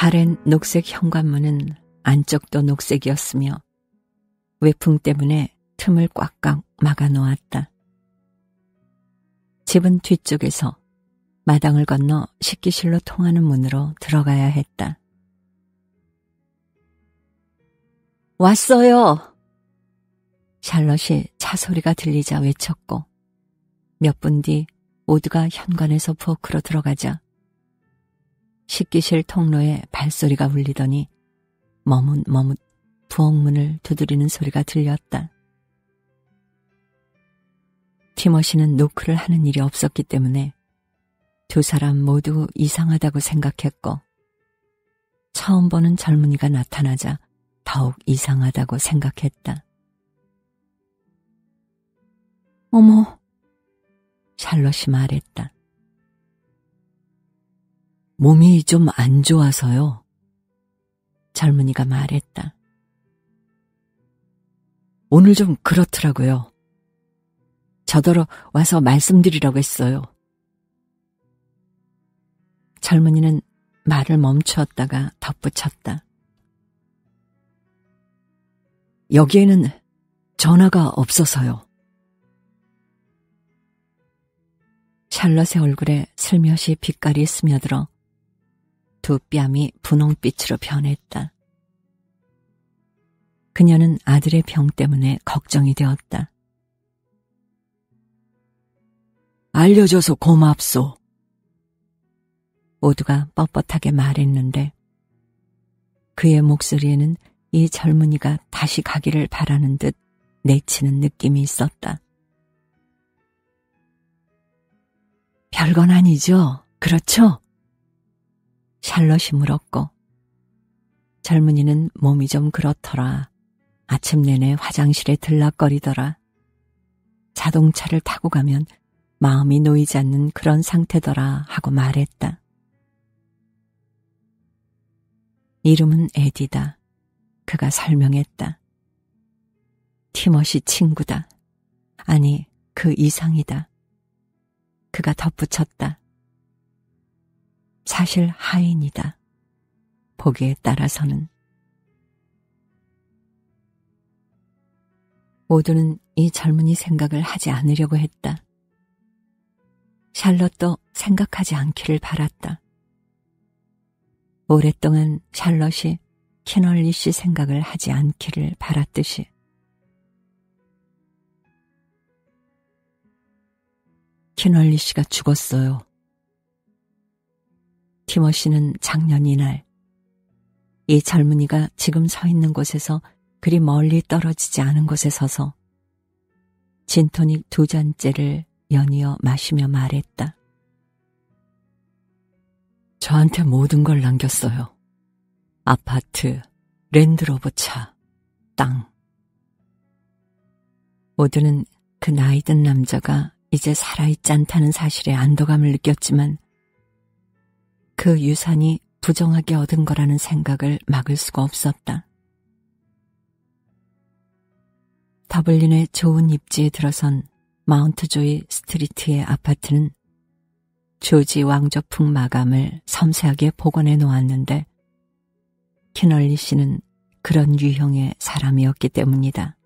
바랜 녹색 현관문은 안쪽도 녹색이었으며 외풍 때문에 틈을 꽉꽉 막아 놓았다. 집은 뒤쪽에서 마당을 건너 식기실로 통하는 문으로 들어가야 했다. 왔어요! 샬럿이 차 소리가 들리자 외쳤고 몇 분 뒤 오드가 현관에서 부엌으로 들어가자 식기실 통로에 발소리가 울리더니 머뭇머뭇 부엌문을 두드리는 소리가 들렸다. 티머시는 노크를 하는 일이 없었기 때문에 두 사람 모두 이상하다고 생각했고 처음 보는 젊은이가 나타나자 더욱 이상하다고 생각했다. 어머, 샬럿이 말했다. 몸이 좀 안 좋아서요. 젊은이가 말했다. 오늘 좀 그렇더라고요. 저더러 와서 말씀드리라고 했어요. 젊은이는 말을 멈추었다가 덧붙였다. 여기에는 전화가 없어서요. 샬럿의 얼굴에 슬며시 빛깔이 스며들어 두 뺨이 분홍빛으로 변했다. 그녀는 아들의 병 때문에 걱정이 되었다. 알려줘서 고맙소. 오드가 뻣뻣하게 말했는데 그의 목소리에는 이 젊은이가 다시 가기를 바라는 듯 내치는 느낌이 있었다. 별건 아니죠? 그렇죠? 샬럿이 물었고 젊은이는 몸이 좀 그렇더라. 아침 내내 화장실에 들락거리더라. 자동차를 타고 가면 마음이 놓이지 않는 그런 상태더라 하고 말했다. 이름은 에디다. 그가 설명했다. 티머시 친구다. 아니, 그 이상이다. 그가 덧붙였다. 사실 하인이다. 보기에 따라서는. 오드는 이 젊은이 생각을 하지 않으려고 했다. 샬럿도 생각하지 않기를 바랐다. 오랫동안 샬럿이 키널리 씨 생각을 하지 않기를 바랐듯이. 키널리 씨가 죽었어요. 티머시는 작년 이날 이 젊은이가 지금 서 있는 곳에서 그리 멀리 떨어지지 않은 곳에 서서 진토닉 2잔째를 연이어 마시며 말했다. 저한테 모든 걸 남겼어요. 아파트, 랜드로버 차, 땅. 오드는 그 나이든 남자가 이제 살아있지 않다는 사실에 안도감을 느꼈지만 그 유산이 부정하게 얻은 거라는 생각을 막을 수가 없었다. 더블린의 좋은 입지에 들어선 마운트조이 스트리트의 아파트는 조지 왕조풍 마감을 섬세하게 복원해 놓았는데 키널리 씨는 그런 유형의 사람이었기 때문이다.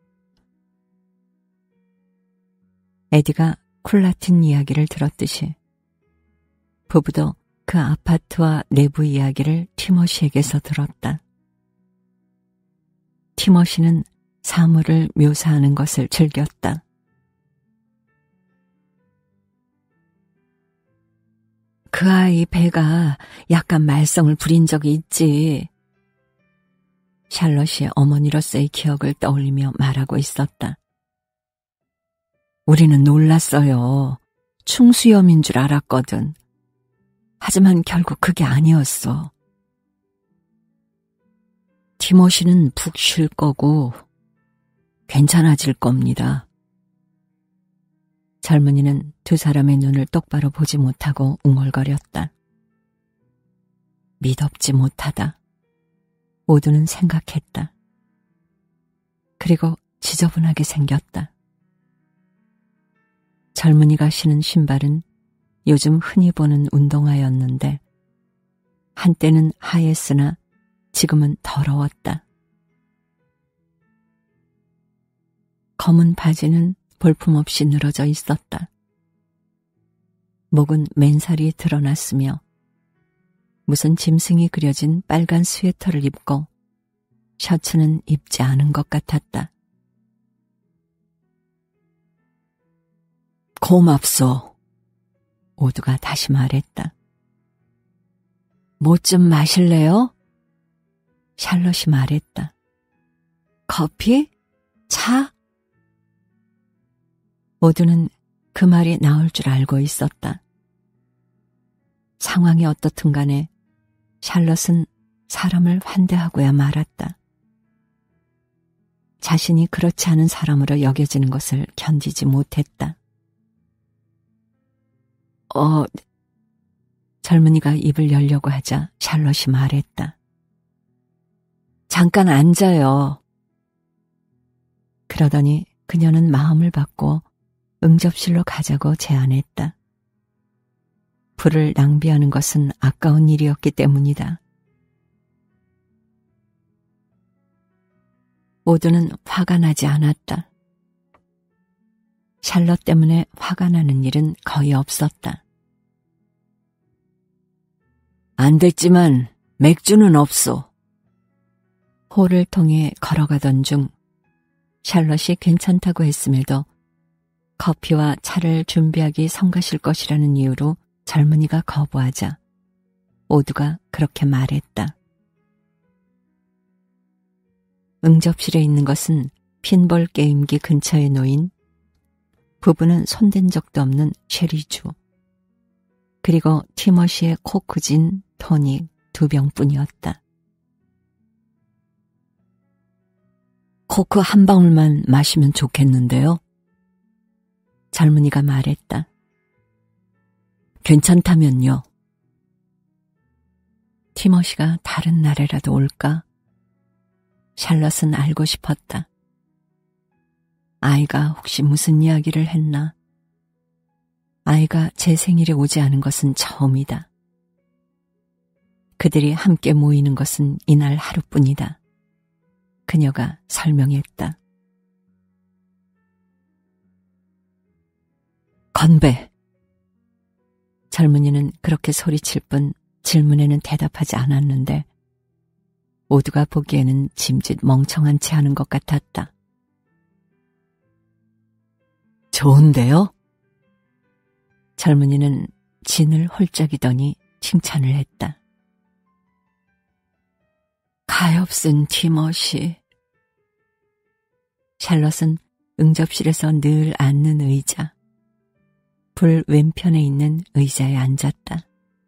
에디가 쿨라틴 이야기를 들었듯이 부부도 그 아파트와 내부 이야기를 티머시에게서 들었다. 티머시는 사물을 묘사하는 것을 즐겼다. 그 아이 배가 약간 말썽을 부린 적이 있지. 샬럿이 어머니로서의 기억을 떠올리며 말하고 있었다. 우리는 놀랐어요. 충수염인 줄 알았거든. 하지만 결국 그게 아니었어. 티모시는 푹 쉴 거고 괜찮아질 겁니다. 젊은이는 두 사람의 눈을 똑바로 보지 못하고 웅얼거렸다. 미덥지 못하다. 오드는 생각했다. 그리고 지저분하게 생겼다. 젊은이가 신은 신발은 요즘 흔히 보는 운동화였는데 한때는 하였으나 지금은 더러웠다. 검은 바지는 볼품없이 늘어져 있었다. 목은 맨살이 드러났으며 무슨 짐승이 그려진 빨간 스웨터를 입고 셔츠는 입지 않은 것 같았다. 고맙소. 오두가 다시 말했다. 뭐 좀 마실래요? 샬롯이 말했다. 커피? 차? 오두는 그 말이 나올 줄 알고 있었다. 상황이 어떻든 간에 샬롯은 사람을 환대하고야 말았다. 자신이 그렇지 않은 사람으로 여겨지는 것을 견디지 못했다. 젊은이가 입을 열려고 하자 샬롯이 말했다. 잠깐 앉아요. 그러더니 그녀는 마음을 바꿔 응접실로 가자고 제안했다. 불을 낭비하는 것은 아까운 일이었기 때문이다. 오두는 화가 나지 않았다. 샬롯 때문에 화가 나는 일은 거의 없었다. 안 됐지만 맥주는 없소. 홀을 통해 걸어가던 중 샬롯이 괜찮다고 했음에도 커피와 차를 준비하기 성가실 것이라는 이유로 젊은이가 거부하자 오두가 그렇게 말했다. 응접실에 있는 것은 핀볼 게임기 근처에 놓인 부부는 손댄 적도 없는 쉐리주 그리고 티머시의 코크진 토닉 2병뿐이었다. 코크 한 방울만 마시면 좋겠는데요. 젊은이가 말했다. 괜찮다면요. 티머시가 다른 날에라도 올까? 샬롯은 알고 싶었다. 아이가 혹시 무슨 이야기를 했나? 아이가 제 생일에 오지 않은 것은 처음이다. 그들이 함께 모이는 것은 이날 하루뿐이다. 그녀가 설명했다. 건배. 젊은이는 그렇게 소리칠 뿐 질문에는 대답하지 않았는데 오두가 보기에는 짐짓 멍청한 채 하는 것 같았다. 좋은데요? 젊은이는 진을 홀짝이더니 칭찬을 했다. 가엾은 티머시. 샬롯은 응접실에서 늘 앉는 의자, 불 왼편에 있는 의자에 앉았다.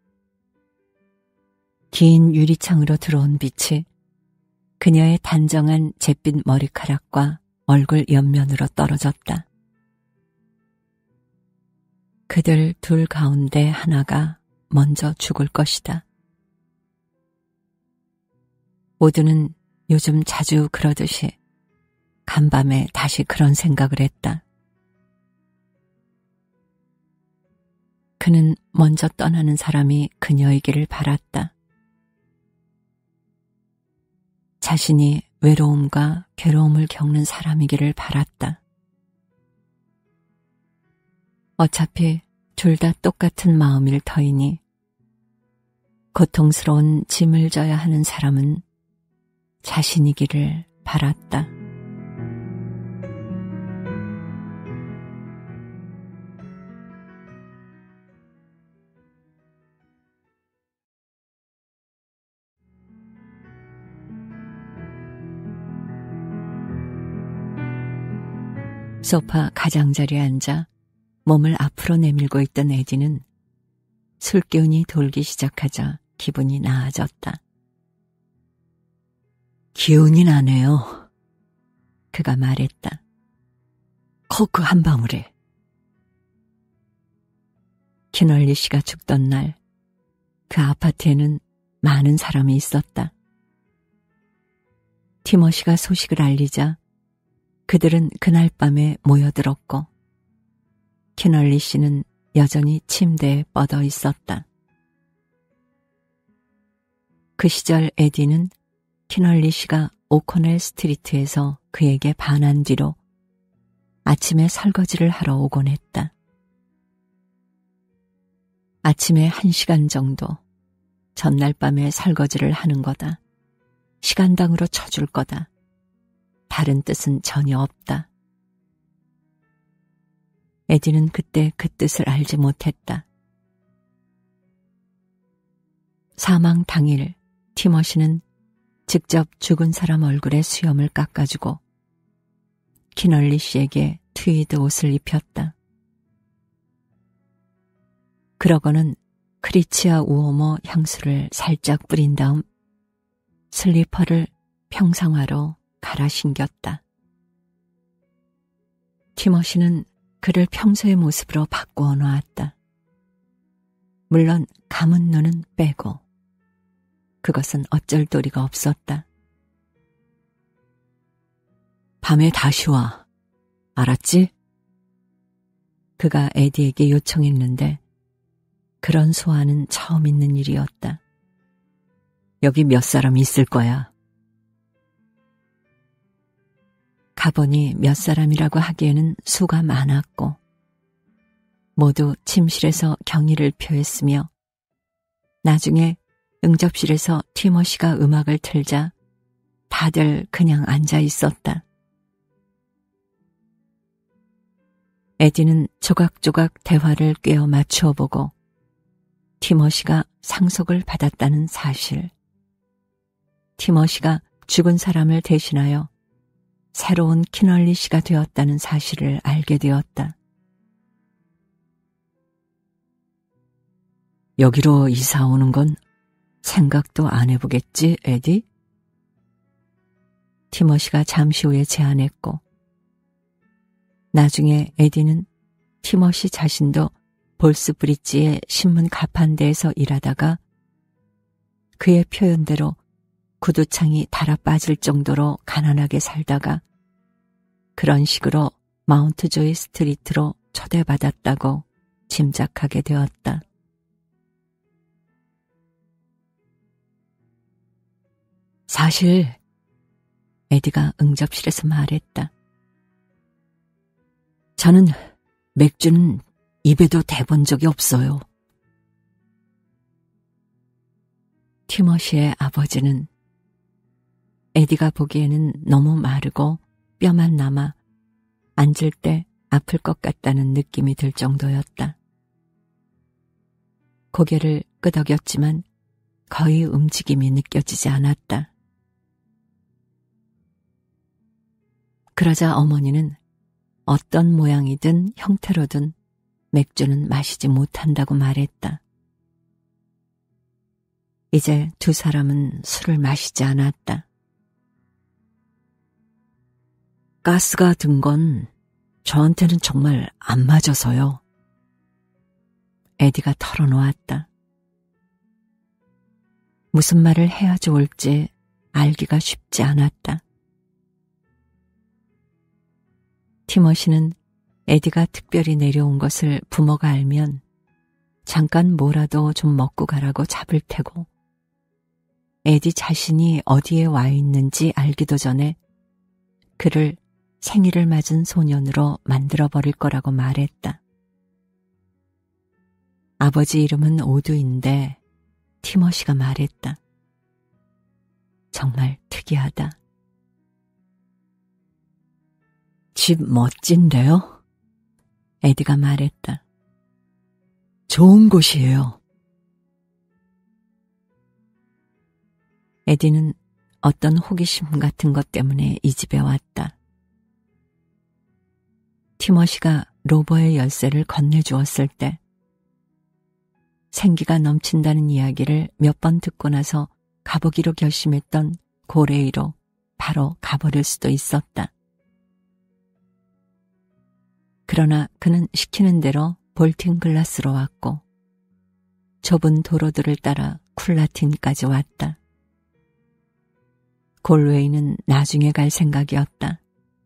긴 유리창으로 들어온 빛이 그녀의 단정한 잿빛 머리카락과 얼굴 옆면으로 떨어졌다. 그들 둘 가운데 하나가 먼저 죽을 것이다. 오두는 요즘 자주 그러듯이 간밤에 다시 그런 생각을 했다. 그는 먼저 떠나는 사람이 그녀이기를 바랐다. 자신이 외로움과 괴로움을 겪는 사람이기를 바랐다. 어차피 둘 다 똑같은 마음일 터이니 고통스러운 짐을 져야 하는 사람은 자신이기를 바랐다. 소파 가장자리에 앉아 몸을 앞으로 내밀고 있던 에디는 술기운이 돌기 시작하자 기분이 나아졌다. 기운이 나네요. 그가 말했다. 코크 한 방울에. 키널리 씨가 죽던 날 그 아파트에는 많은 사람이 있었다. 티머시가 소식을 알리자 그들은 그날 밤에 모여들었고 키널리 씨는 여전히 침대에 뻗어 있었다. 그 시절 에디는 키널리 씨가 오코넬 스트리트에서 그에게 반한 뒤로 아침에 설거지를 하러 오곤 했다. 아침에 1시간 정도, 전날 밤에 설거지를 하는 거다. 시간당으로 쳐줄 거다. 다른 뜻은 전혀 없다. 에디는 그때 그 뜻을 알지 못했다. 사망 당일 티머시는 직접 죽은 사람 얼굴에 수염을 깎아주고 키널리 씨에게 트위드 옷을 입혔다. 그러고는 크리치아 우오모 향수를 살짝 뿌린 다음 슬리퍼를 평상화로 갈아 신겼다. 티머시는 그를 평소의 모습으로 바꾸어 놓았다. 물론 감은 눈은 빼고 그것은 어쩔 도리가 없었다. 밤에 다시 와. 알았지? 그가 에디에게 요청했는데 그런 소환은 처음 있는 일이었다. 여기 몇 사람 있을 거야. 가보니 몇 사람이라고 하기에는 수가 많았고 모두 침실에서 경의를 표했으며 나중에 응접실에서 티머시가 음악을 틀자 다들 그냥 앉아 있었다. 에디는 조각조각 대화를 꿰어 맞추어 보고 티머시가 상속을 받았다는 사실, 티머시가 죽은 사람을 대신하여 새로운 키널리 씨가 되었다는 사실을 알게 되었다. 여기로 이사 오는 건 생각도 안 해보겠지, 에디? 티머시가 잠시 후에 제안했고 나중에 에디는 티머시 자신도 볼스브릿지의 신문 가판대에서 일하다가 그의 표현대로 구두창이 달아 빠질 정도로 가난하게 살다가 그런 식으로 마운트조이 스트리트로 초대받았다고 짐작하게 되었다. 사실 에디가 응접실에서 말했다. 저는 맥주는 입에도 대본 적이 없어요. 티머시의 아버지는 에디가 보기에는 너무 마르고 뼈만 남아 앉을 때 아플 것 같다는 느낌이 들 정도였다. 고개를 끄덕였지만 거의 움직임이 느껴지지 않았다. 그러자 어머니는 어떤 모양이든 형태로든 맥주는 마시지 못한다고 말했다. 이제 두 사람은 술을 마시지 않았다. 가스가 든 건 저한테는 정말 안 맞아서요. 에디가 털어놓았다. 무슨 말을 해야 좋을지 알기가 쉽지 않았다. 티머시는 에디가 특별히 내려온 것을 부모가 알면 잠깐 뭐라도 좀 먹고 가라고 잡을 테고 에디 자신이 어디에 와 있는지 알기도 전에 그를 생일을 맞은 소년으로 만들어버릴 거라고 말했다. 아버지 이름은 오두인데 티머시가 말했다. 정말 특이하다. 집 멋진데요? 에디가 말했다. 좋은 곳이에요. 에디는 어떤 호기심 같은 것 때문에 이 집에 왔다. 티머시가 로버의 열쇠를 건네주었을 때 생기가 넘친다는 이야기를 몇 번 듣고 나서 가보기로 결심했던 고레이로 바로 가버릴 수도 있었다. 그러나 그는 시키는 대로 볼팅 글라스로 왔고 좁은 도로들을 따라 쿨라틴까지 왔다. 골웨이는 나중에 갈 생각이었다.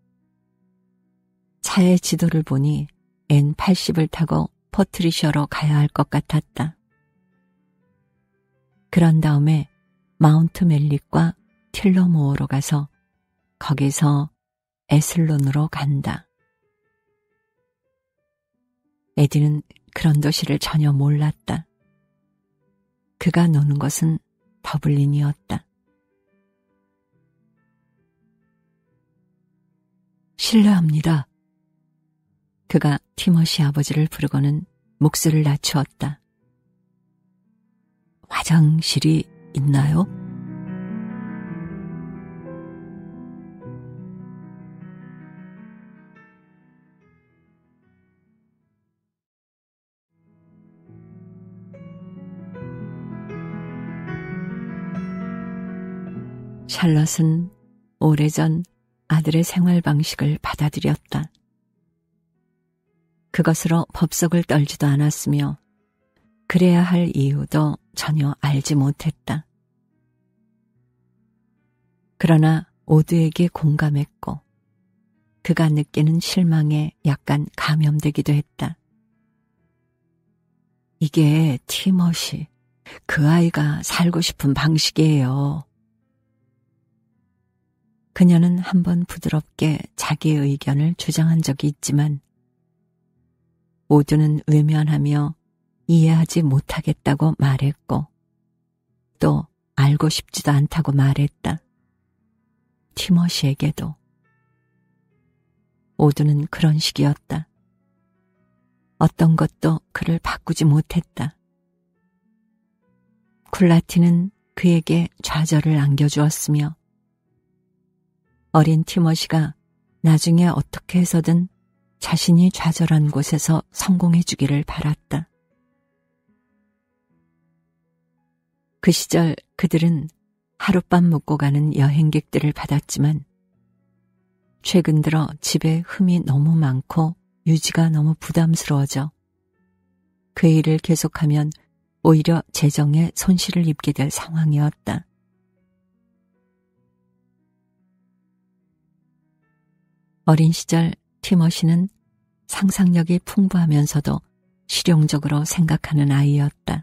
차의 지도를 보니 N80을 타고 포트리셔로 가야 할 것 같았다. 그런 다음에 마운트 멜릭과 틸러모어로 가서 거기서 에슬론으로 간다. 에디는 그런 도시를 전혀 몰랐다. 그가 노는 것은 더블린이었다. 실례합니다. 그가 티머시 아버지를 부르고는 목소리를 낮추었다. 화장실이 있나요? 샬럿은 오래전 아들의 생활 방식을 받아들였다. 그것으로 법석을 떨지도 않았으며 그래야 할 이유도 전혀 알지 못했다. 그러나 오드에게 공감했고 그가 느끼는 실망에 약간 감염되기도 했다. 이게 티머시, 그 아이가 살고 싶은 방식이에요. 그녀는 한번 부드럽게 자기의 의견을 주장한 적이 있지만 오드는 외면하며 이해하지 못하겠다고 말했고 또 알고 싶지도 않다고 말했다. 티머시에게도. 오드는 그런 식이었다. 어떤 것도 그를 바꾸지 못했다. 쿨라티는 그에게 좌절을 안겨주었으며 어린 티머시가 나중에 어떻게 해서든 자신이 좌절한 곳에서 성공해 주기를 바랐다. 그 시절 그들은 하룻밤 묵고 가는 여행객들을 받았지만 최근 들어 집에 흠이 너무 많고 유지가 너무 부담스러워져 그 일을 계속하면 오히려 재정에 손실을 입게 될 상황이었다. 어린 시절 티머시는 상상력이 풍부하면서도 실용적으로 생각하는 아이였다.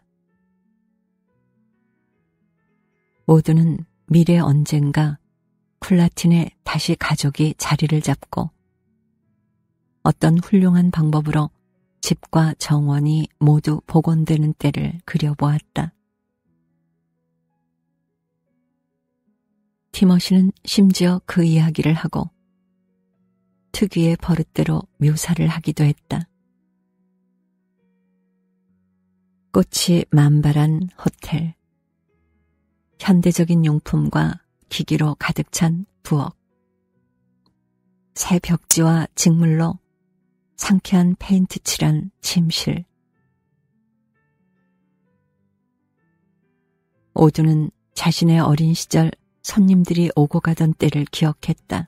오드는 미래 언젠가 쿨라틴에 다시 가족이 자리를 잡고 어떤 훌륭한 방법으로 집과 정원이 모두 복원되는 때를 그려보았다. 티머시는 심지어 그 이야기를 하고 특유의 버릇대로 묘사를 하기도 했다. 꽃이 만발한 호텔, 현대적인 용품과 기기로 가득 찬 부엌, 새 벽지와 직물로 상쾌한 페인트 칠한 침실. 오두는 자신의 어린 시절 손님들이 오고 가던 때를 기억했다.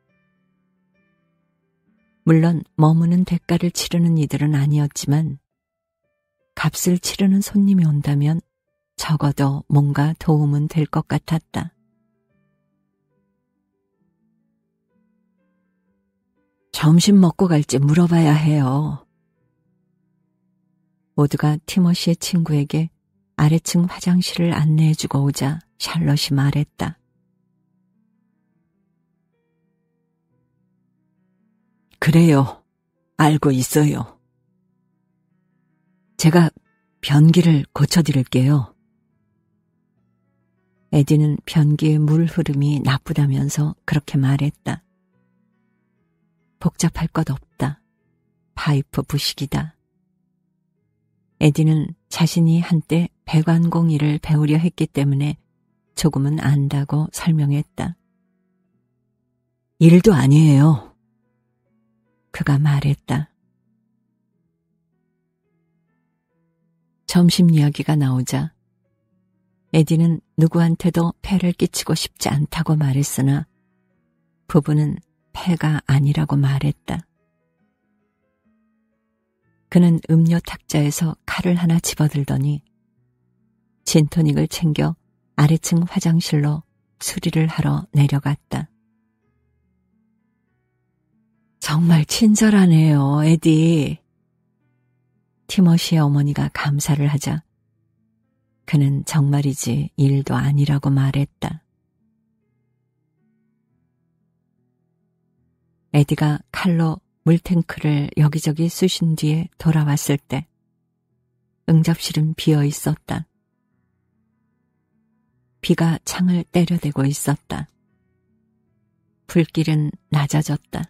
물론 머무는 대가를 치르는 이들은 아니었지만 값을 치르는 손님이 온다면 적어도 뭔가 도움은 될 것 같았다. 점심 먹고 갈지 물어봐야 해요. 모두가 티머시의 친구에게 아래층 화장실을 안내해주고 오자 샬럿이 말했다. 그래요. 알고 있어요. 제가 변기를 고쳐드릴게요. 에디는 변기의 물 흐름이 나쁘다면서 그렇게 말했다. 복잡할 것 없다. 파이프 부식이다. 에디는 자신이 한때 배관공 일을 배우려 했기 때문에 조금은 안다고 설명했다. 일도 아니에요. 그가 말했다. 점심 이야기가 나오자 에디는 누구한테도 폐를 끼치고 싶지 않다고 말했으나 부부는 폐가 아니라고 말했다. 그는 음료 탁자에서 칼을 하나 집어들더니 진토닉을 챙겨 아래층 화장실로 수리를 하러 내려갔다. 정말 친절하네요, 에디. 티머시의 어머니가 감사를 하자 그는 정말이지 일도 아니라고 말했다. 에디가 칼로 물탱크를 여기저기 쑤신 뒤에 돌아왔을 때 응접실은 비어 있었다. 비가 창을 때려대고 있었다. 불길은 낮아졌다.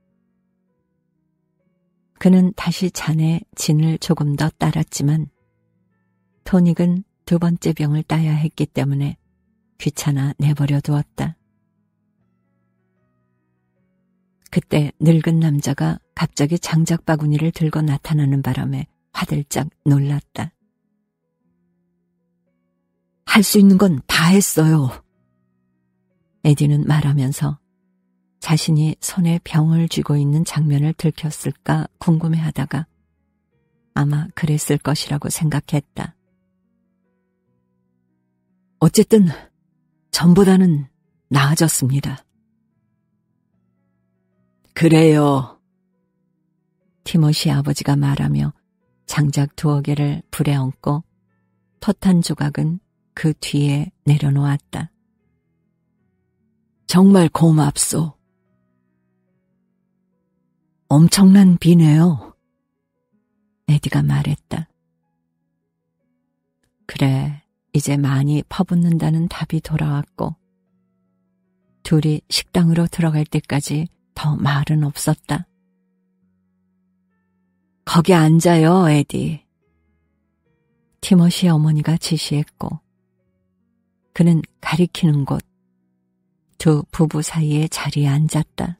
그는 다시 잔에 진을 조금 더 따랐지만 토닉은 두 번째 병을 따야 했기 때문에 귀찮아 내버려 두었다. 그때 늙은 남자가 갑자기 장작 바구니를 들고 나타나는 바람에 화들짝 놀랐다. 할 수 있는 건 다 했어요. 에디는 말하면서 자신이 손에 병을 쥐고 있는 장면을 들켰을까 궁금해하다가 아마 그랬을 것이라고 생각했다. 어쨌든 전보다는 나아졌습니다. 그래요. 티모시 아버지가 말하며 장작 2개를 불에 얹고 톳한 조각은 그 뒤에 내려놓았다. 정말 고맙소. 엄청난 비네요. 에디가 말했다. 그래, 이제 많이 퍼붓는다는 답이 돌아왔고 둘이 식당으로 들어갈 때까지 더 말은 없었다. 거기 앉아요, 에디. 티모시 어머니가 지시했고 그는 가리키는 곳 두 부부 사이의 자리에 앉았다.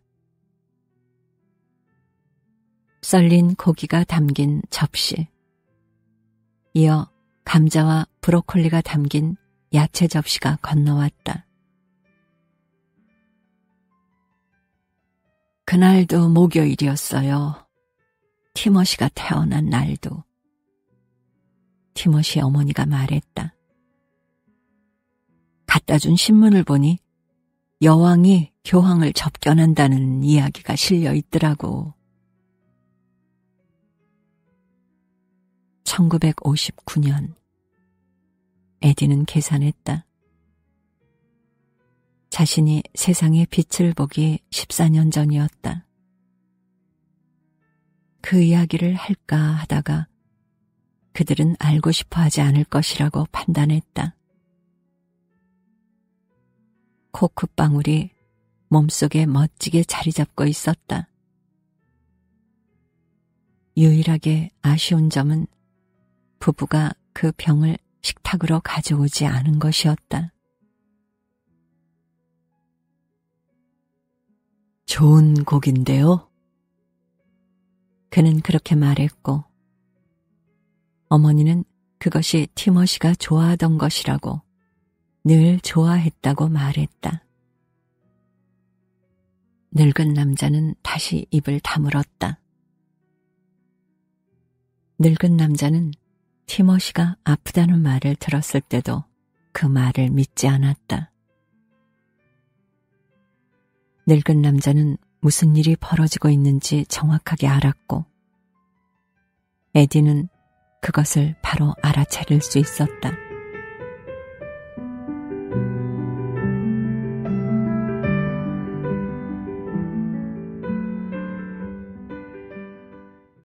썰린 고기가 담긴 접시, 이어 감자와 브로콜리가 담긴 야채 접시가 건너왔다. 그날도 목요일이었어요. 티모시가 태어난 날도. 티모시 어머니가 말했다. 갖다 준 신문을 보니 여왕이 교황을 접견한다는 이야기가 실려 있더라고. 1959년 에디는 계산했다. 자신이 세상의 빛을 보기 14년 전이었다. 그 이야기를 할까 하다가 그들은 알고 싶어 하지 않을 것이라고 판단했다. 코크방울이 몸속에 멋지게 자리 잡고 있었다. 유일하게 아쉬운 점은 부부가 그 병을 식탁으로 가져오지 않은 것이었다. 좋은 곡인데요. 그는 그렇게 말했고 어머니는 그것이 티모시가 좋아하던 것이라고 늘 좋아했다고 말했다. 늙은 남자는 다시 입을 다물었다. 늙은 남자는 티모시가 아프다는 말을 들었을 때도 그 말을 믿지 않았다. 늙은 남자는 무슨 일이 벌어지고 있는지 정확하게 알았고 에디는 그것을 바로 알아차릴 수 있었다.